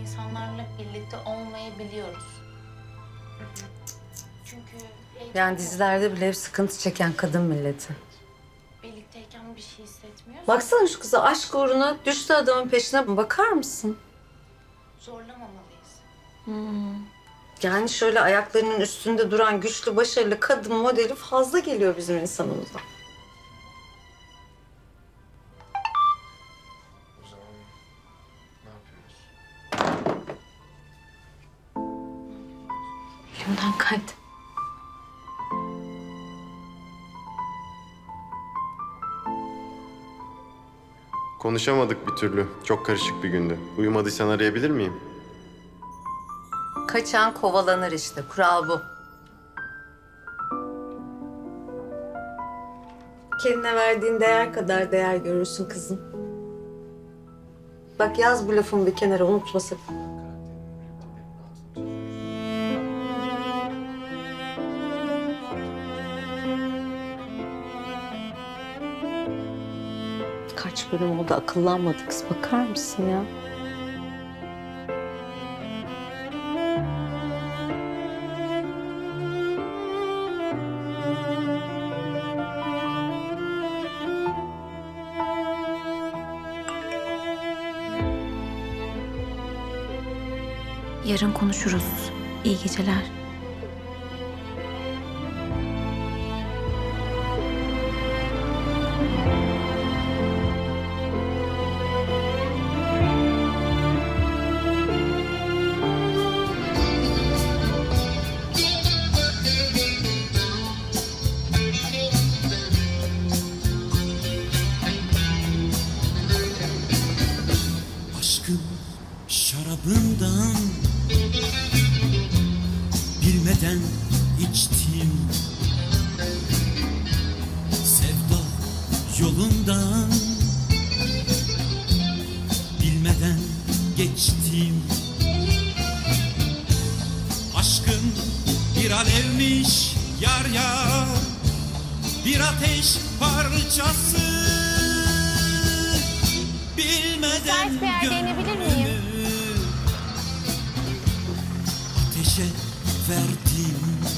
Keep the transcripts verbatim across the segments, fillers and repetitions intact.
insanlarla birlikte olmayabiliyoruz. Çünkü Yani dizilerde bile hep sıkıntı çeken kadın milleti. birlikteyken bir şey hissetmiyoruz. Baksana şu kıza, aşk uğruna düştü adamın peşine, bakar mısın? Zorlamamalıyız. Hmm. Yani şöyle ayaklarının üstünde duran güçlü, başarılı kadın modeli fazla geliyor bizim insanımıza. O zaman ne yapıyoruz? Elimden kaydı. Konuşamadık bir türlü. Çok karışık bir gündü. Uyumadıysan arayabilir miyim? Kaçan kovalanır işte, kural bu. Kendine verdiğin değer kadar değer görürsün kızım. Bak yaz bu lafımı bir kenara, unutma sakın. Kaç bölüm oldu akıllanmadı kız, bakar mısın ya? Yarın konuşuruz. İyi geceler. Aşkın şarabından bilmeden içtim, sevda yolundan bilmeden geçtim. Aşkın bir alevmiş yar yar, bir ateş parçası. Bilmeden Müsait bir yerde inebilir miyim? Ateşe verdim,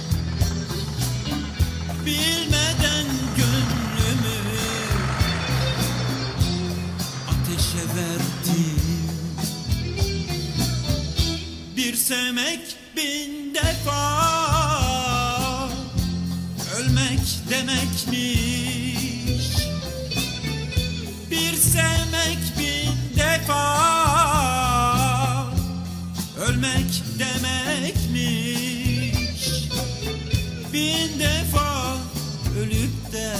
bilmeden gönlümü ateşe verdim. Bir sevmek bin defa ölmek demekmiş. Bir sevmek bin defa ölmek demekmiş. Bin defa ölüp de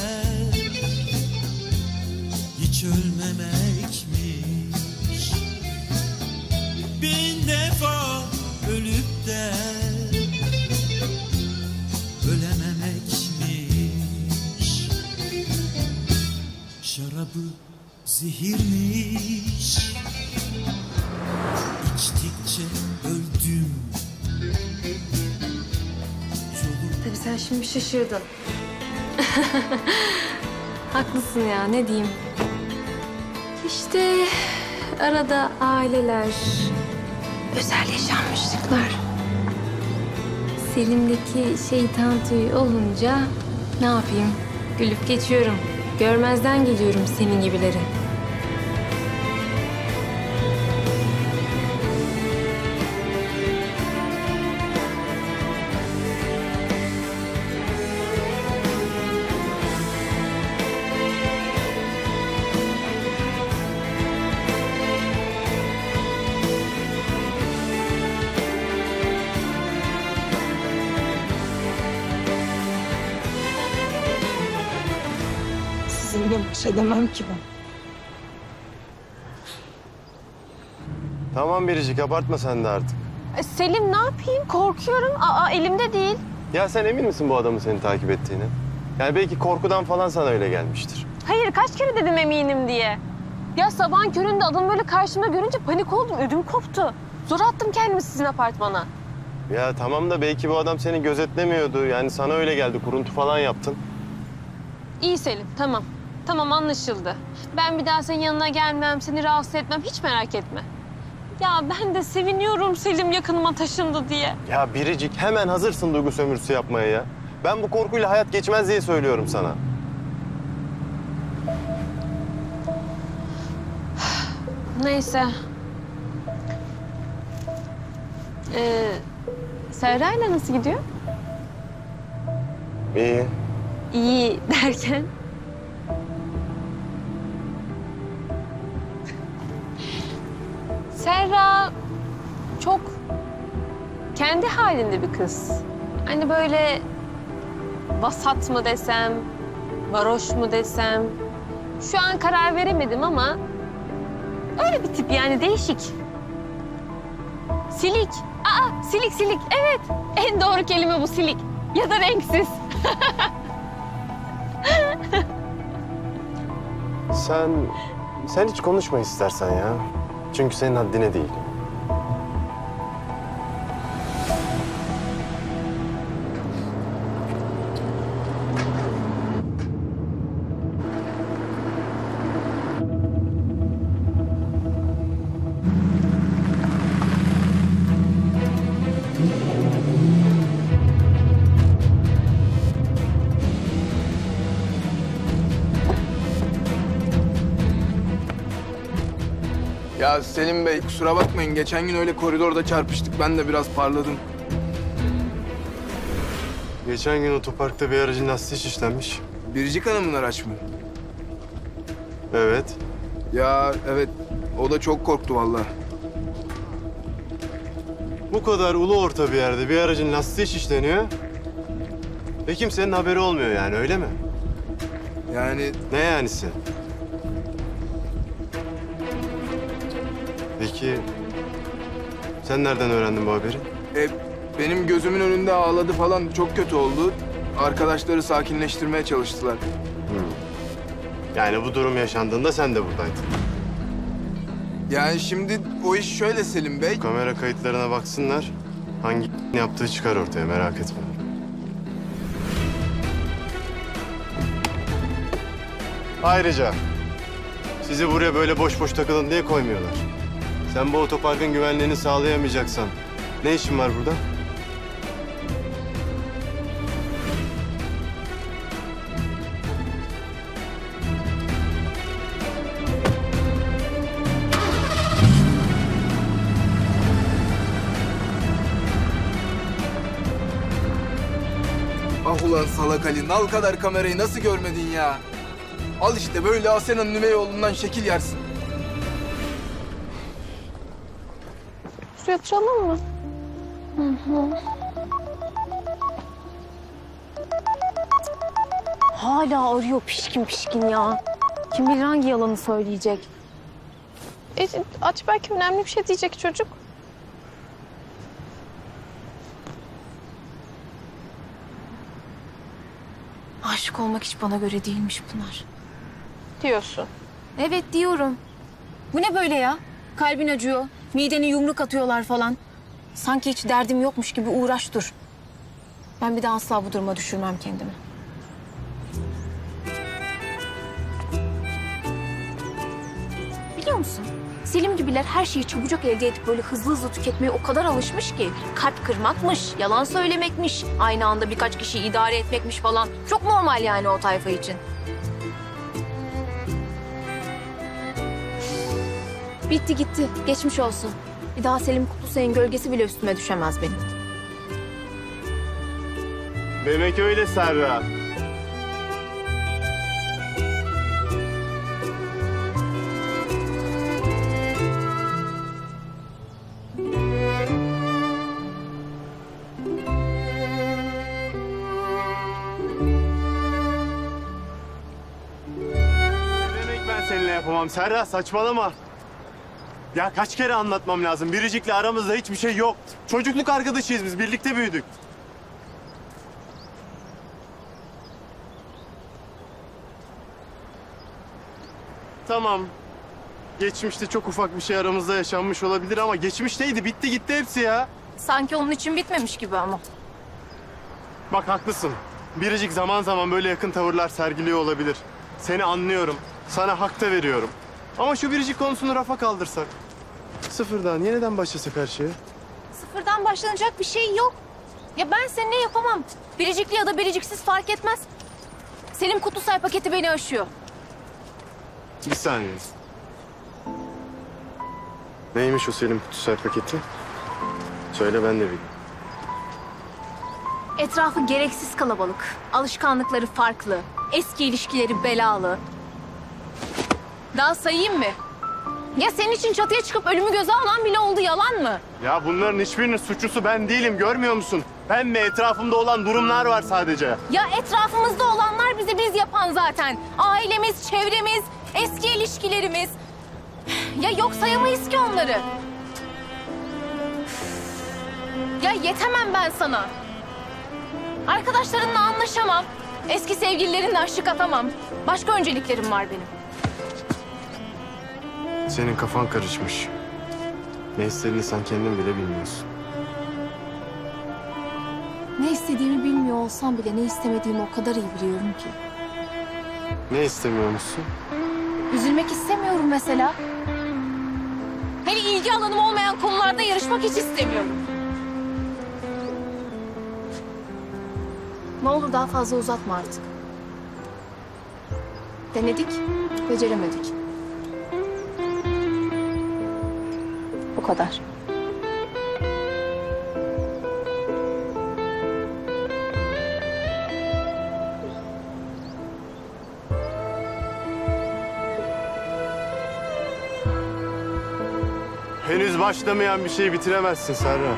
hiç ölmemekmiş. Bin defa ölüp de ölememekmiş. Şarabı zehirmiş, içtikçe öldüm. Yolu Tabii sen şimdi şaşırdın. Haklısın ya, ne diyeyim. İşte arada aileler, özel yaşanmışlıklar. Selim'deki şeytan tüyü olunca ne yapayım? Gülüp geçiyorum. Görmezden geliyorum senin gibileri. Sizinle baş edemem ki ben. Tamam Biricik, abartma sen de artık. E, Selim ne yapayım? Korkuyorum. Aa, elimde değil. Ya sen emin misin bu adamın seni takip ettiğini? Yani belki korkudan falan sana öyle gelmiştir. Hayır, kaç kere dedim eminim diye. Ya sabahın köründe adamı böyle karşımda görünce panik oldum. Ödüm koptu. Zor attım kendimi sizin apartmana. Ya tamam da belki bu adam seni gözetlemiyordu. Yani sana öyle geldi, kuruntu falan yaptın. İyi Selim, tamam. Tamam, anlaşıldı. Ben bir daha senin yanına gelmem, seni rahatsız etmem. Hiç merak etme. Ya ben de seviniyorum Selim yakınıma taşındı diye. Ya Biricik hemen hazırsın duygu sömürüsü yapmaya ya. Ben bu korkuyla hayat geçmez diye söylüyorum sana. Neyse. Ee, Serra'yla nasıl gidiyor? İyi. İyi derken? Serra çok kendi halinde bir kız. Hani böyle vasat mı desem, varoş mu desem. Şu an karar veremedim ama öyle bir tip yani değişik. Silik. Aa silik silik evet. En doğru kelime bu silik. Ya da renksiz. Sen, sen hiç konuşma istersen ya. Çünkü senin haddine değil. Ya Selim Bey kusura bakmayın. Geçen gün öyle koridorda çarpıştık. Ben de biraz parladım. Geçen gün otoparkta bir aracın lastiği şişlenmiş. Biricik Hanım'ın araç mı? Evet. Ya evet. O da çok korktu vallahi. Bu kadar ulu orta bir yerde bir aracın lastiği şişleniyor. Ve kimsenin haberi olmuyor yani öyle mi? Yani Ne yanisi? Peki sen nereden öğrendin bu haberi? e, benim gözümün önünde ağladı falan. Çok kötü oldu. Arkadaşları sakinleştirmeye çalıştılar. Yani bu durum yaşandığında sen de buradaydın. Yani şimdi o iş şöyle Selim Bey. Kamera kayıtlarına baksınlar. Hangi yaptığı çıkar ortaya merak etme. Ayrıca sizi buraya böyle boş boş takılın diye koymuyorlar. Sen bu otoparkın güvenliğini sağlayamayacaksan ne işin var burada? Ah ulan salak Ali. Nal kadar kamerayı nasıl görmedin ya? Al işte böyle Asena'nın Nüveyoğlu'ndan şekil yersin. Su yatıralım mı? Hı hı. Hala arıyor pişkin pişkin ya. Kim bilir hangi yalanı söyleyecek. E, aç belki önemli bir şey diyecek çocuk. Aşık olmak hiç bana göre değilmiş Pınar. Diyorsun. Evet diyorum. Bu ne böyle ya? Kalbin acıyor, midene yumruk atıyorlar falan. Sanki hiç derdim yokmuş gibi uğraş dur. Ben bir daha asla bu duruma düşürmem kendimi. Biliyor musun? Selim gibiler her şeyi çabucak elde edip böyle hızlı hızlı tüketmeye o kadar alışmış ki. Kalp kırmakmış, yalan söylemekmiş, aynı anda birkaç kişiyi idare etmekmiş falan. Çok normal yani o tayfa için. Bitti gitti, geçmiş olsun. Bir daha Selim Kutlusay'ın gölgesi bile üstüme düşemez benim. Demek öyle Serra. Ne demek ben seninle yapamam Serra, saçmalama. Ya kaç kere anlatmam lazım. Biricik'le aramızda hiçbir şey yok. Çocukluk arkadaşıyız biz, birlikte büyüdük. Tamam. Geçmişte çok ufak bir şey aramızda yaşanmış olabilir ama geçmişteydi, bitti gitti hepsi ya. Sanki onun için bitmemiş gibi ama. Bak haklısın. Biricik zaman zaman böyle yakın tavırlar sergiliyor olabilir. Seni anlıyorum. Sana hak da veriyorum. Ama şu Biricik konusunu rafa kaldırsak. sıfırdan? Yeniden başlasak her şeye. Sıfırdan başlanacak bir şey yok. Ya ben seninle yapamam. Biricikli ya da biriciksiz fark etmez. Selim Kutusay paketi beni aşıyor. Bir saniye. Neymiş o Selim Kutusay paketi? Söyle ben de bileyim. Etrafı gereksiz kalabalık. Alışkanlıkları farklı. Eski ilişkileri belalı. Daha sayayım mı? Ya senin için çatıya çıkıp ölümü göze alan bile oldu, yalan mı? Ya bunların hiçbirinin suçlusu ben değilim, görmüyor musun? Ben ve etrafımda olan durumlar var sadece. Ya etrafımızda olanlar bizi biz yapan zaten. Ailemiz, çevremiz, eski ilişkilerimiz. Ya yok sayamayız ki onları. Ya yetemem ben sana. Arkadaşlarınla anlaşamam. Eski sevgililerinle aşık atamam. Başka önceliklerim var benim. Senin kafan karışmış. Ne istediğini sen kendin bile bilmiyorsun. Ne istediğimi bilmiyor olsam bile ne istemediğimi o kadar iyi biliyorum ki. Ne istemiyor musun? Üzülmek istemiyorum mesela. Hele ilgi alanım olmayan konularda yarışmak hiç istemiyorum. Ne olur daha fazla uzatma artık. Denedik, beceremedik. Bu kadar. Henüz başlamayan bir şeyi bitiremezsin Serra.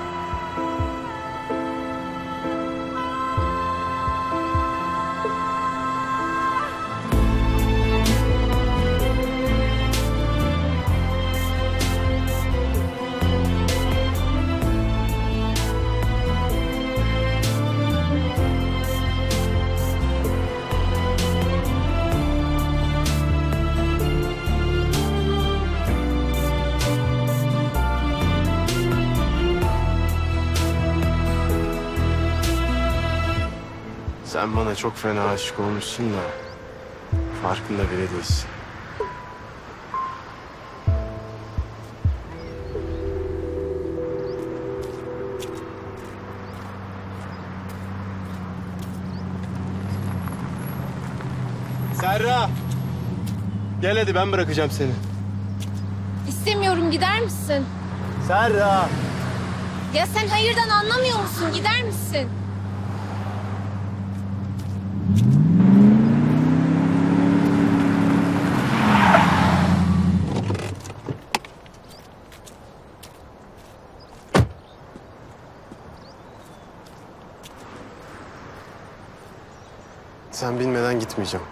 Sen bana çok fena aşık olmuşsun da farkında bile değilsin. Serra! Gel hadi ben bırakacağım seni. İstemiyorum, gider misin? Serra! Ya sen hayırdan anlamıyor musun? Gider misin? Sen bilmeden gitmeyeceğim.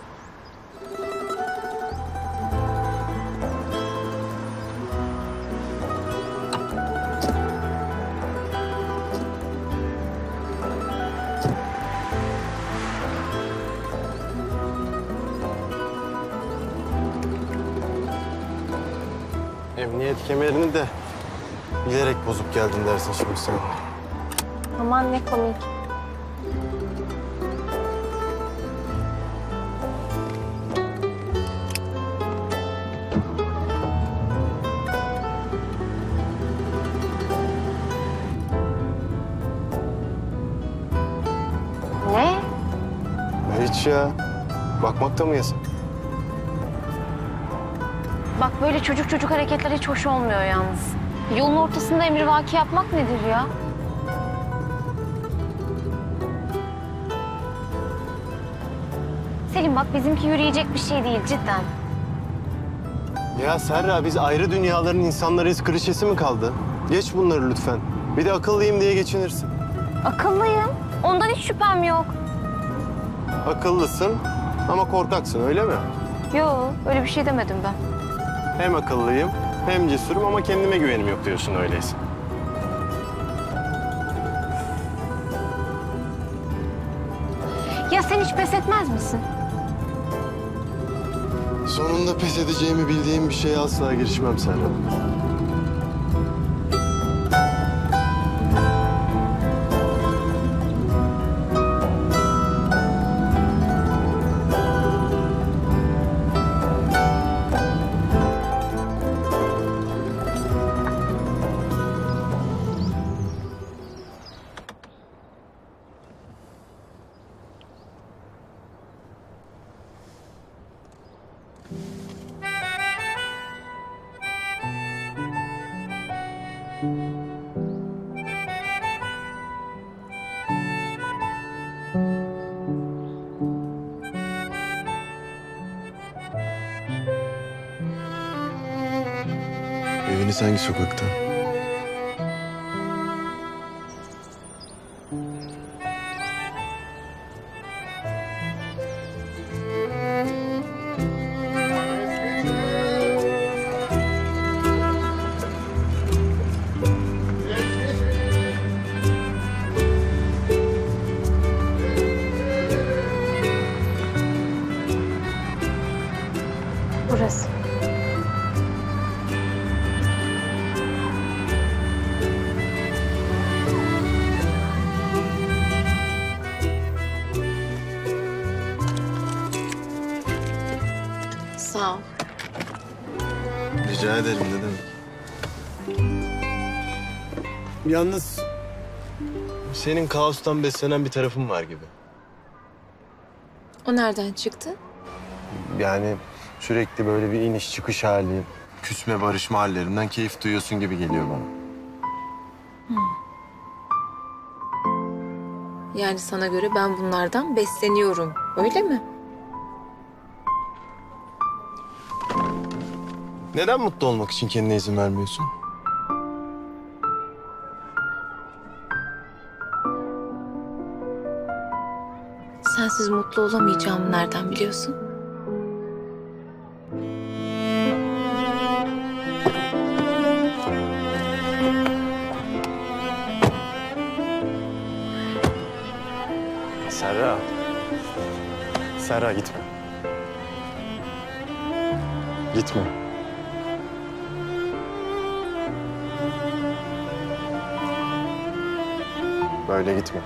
Emniyet kemerini de bilerek bozup geldin dersin şimdi sen. Aman ne komik. Ne? Hiç ya. Bakmak da mı yasak? Bak böyle çocuk çocuk hareketler hiç hoş olmuyor yalnız. Yolun ortasında emrivaki yapmak nedir ya? Selim bak bizimki yürüyecek bir şey değil cidden. Ya Serra biz ayrı dünyaların insanlarıyız klişesi mi kaldı? Geç bunları lütfen. Bir de akıllıyım diye geçinirsin. Akıllıyım. Ondan hiç şüphem yok. Akıllısın ama korkaksın öyle mi? Yok öyle bir şey demedim ben. Hem akıllıyım hem cesurum ama kendime güvenim yok diyorsun öyleyse. Ya sen hiç pes etmez misin? Sonunda pes edeceğimi bildiğim bir şeye asla girişmem Serra. Eviniz hangi sokakta? Burası. Sağ ol. Rica ederim, ne demek. Yalnız senin kaostan beslenen bir tarafın var gibi. O nereden çıktı? Yani sürekli böyle bir iniş çıkış hali, küsme barışma hallerinden keyif duyuyorsun gibi geliyor bana. Yani sana göre ben bunlardan besleniyorum, öyle mi? Neden mutlu olmak için kendine izin vermiyorsun? Sensiz mutlu olamayacağımı nereden biliyorsun? Serra. Serra gitme. Gitme. Böyle gitme.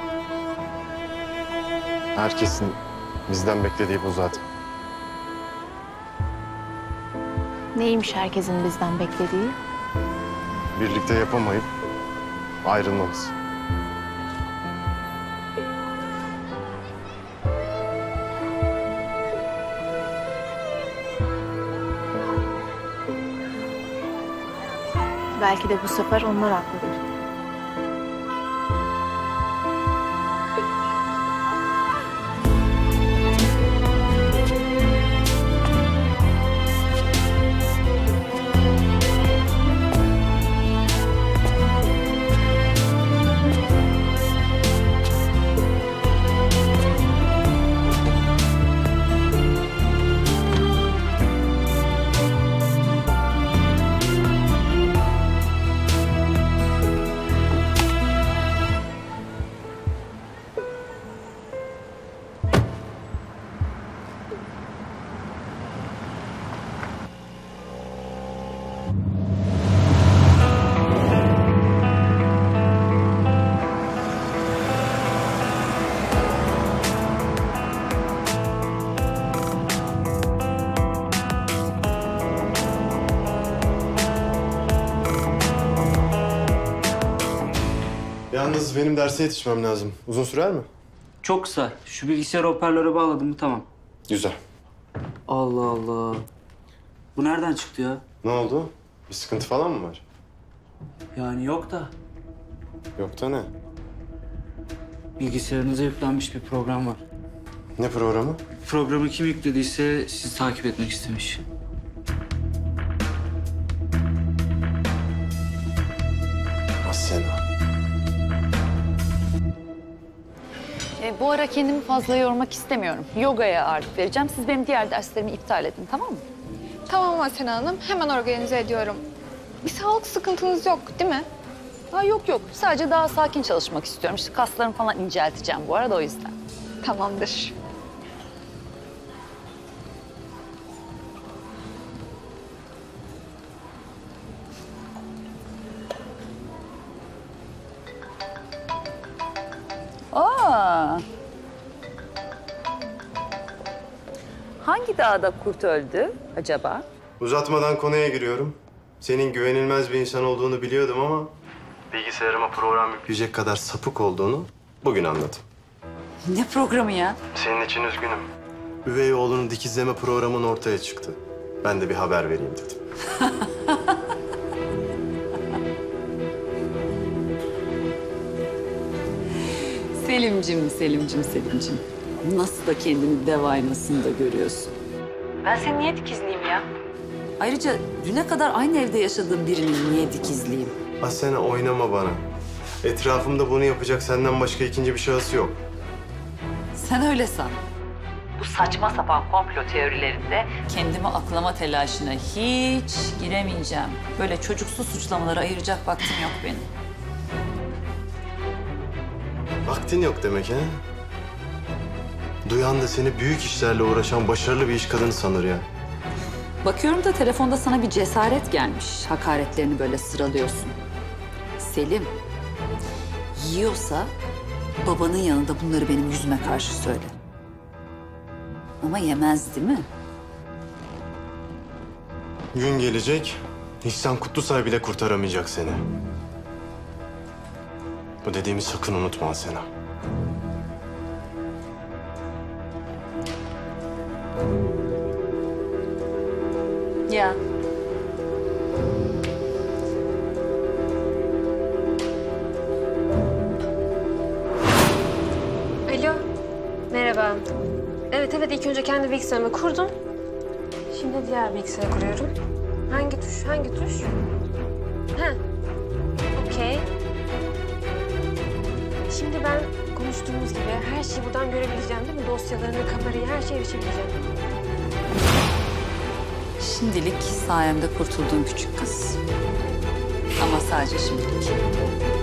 Herkesin bizden beklediği bu zaten. Neymiş herkesin bizden beklediği? Birlikte yapamayıp ayrılmamız. Belki de bu sefer onlar haklıdır. Yalnız benim derse yetişmem lazım. Uzun sürer mi? Çok kısa. Şu bilgisayar hoparlöre bağladım mı tamam. Güzel. Allah Allah. Bu nereden çıktı ya? Ne oldu? Bir sıkıntı falan mı var? Yani yok da. Yok da ne? Bilgisayarınıza yüklenmiş bir program var. Ne programı? Programı kim yüklediyse sizi takip etmek istemiş. Asena. E, bu ara kendimi fazla yormak istemiyorum. Yogaya ağırlık vereceğim. Siz benim diğer derslerimi iptal edin, tamam mı? Tamam Asena Hanım, hemen organize ediyorum. Bir sağlık sıkıntınız yok değil mi? Ha, yok yok, sadece daha sakin çalışmak istiyorum. İşte kaslarımı falan incelteceğim bu arada, o yüzden. Tamamdır. Aa! Hangi dağda kurt öldü acaba? Uzatmadan konuya giriyorum. Senin güvenilmez bir insan olduğunu biliyordum ama... bilgisayarıma program yükleyecek kadar sapık olduğunu bugün anladım. Ne programı ya? Senin için üzgünüm. Üvey oğlunun dikizleme programın ortaya çıktı. Ben de bir haber vereyim dedim. Selimcim, Selimcim, Selimcim. Nasıl da kendini dev aynasında görüyorsun. Ben seni niye dikizleyeyim ya? Ayrıca düne kadar aynı evde yaşadığım birini niye dikizleyeyim? Asena oynama bana. Etrafımda bunu yapacak senden başka ikinci bir şahıs yok. Sen öyle san. Bu saçma sapan komplo teorilerinde kendimi aklama telaşına hiç giremeyeceğim. Böyle çocuksu suçlamaları ayıracak vaktim yok benim. Vaktin yok demek ha? Duyan da seni büyük işlerle uğraşan başarılı bir iş kadını sanır ya. Bakıyorum da telefonda sana bir cesaret gelmiş. Hakaretlerini böyle sıralıyorsun. Selim, yiyorsa babanın yanında bunları benim yüzüme karşı söyle. Ama yemez değil mi? Gün gelecek, İhsan Kutlusay bile kurtaramayacak seni. Bu dediğimi sakın unutma Asena. Ya. Alo. Merhaba. Evet evet ilk önce kendi bilgisayarımı kurdum. Şimdi diğer bilgisayarı kuruyorum. Hangi tuş? Hangi tuş? Ha. Okey. Şimdi ben konuştuğumuz gibi her şeyi buradan görebileceğim değil mi? Dosyalarını, kamerayı, her şeyi erişebileceğim. Şimdilik sayemde kurtuldun küçük kız. Ama sadece şimdilik.